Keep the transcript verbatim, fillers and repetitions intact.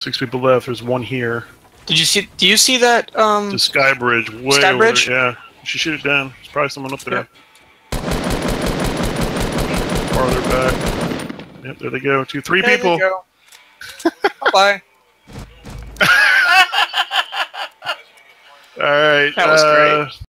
Six people left. There's one here. Did you see? Do you see that? Um, the sky bridge. Way sky over bridge? there. Yeah. You should shoot it down. There's probably someone up there. Yeah. Farther back. Yep, there they go. Two, three there people. They go. Bye. All right. That was uh, great.